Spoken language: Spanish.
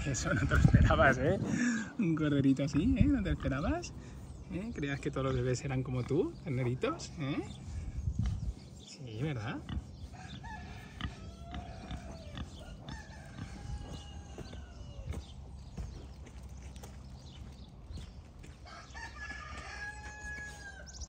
Eso no te lo esperabas, ¿eh? Un corderito así, ¿eh? ¿No te lo esperabas? ¿Creías que todos los bebés eran como tú, terneritos? ¿Eh? Sí, ¿verdad?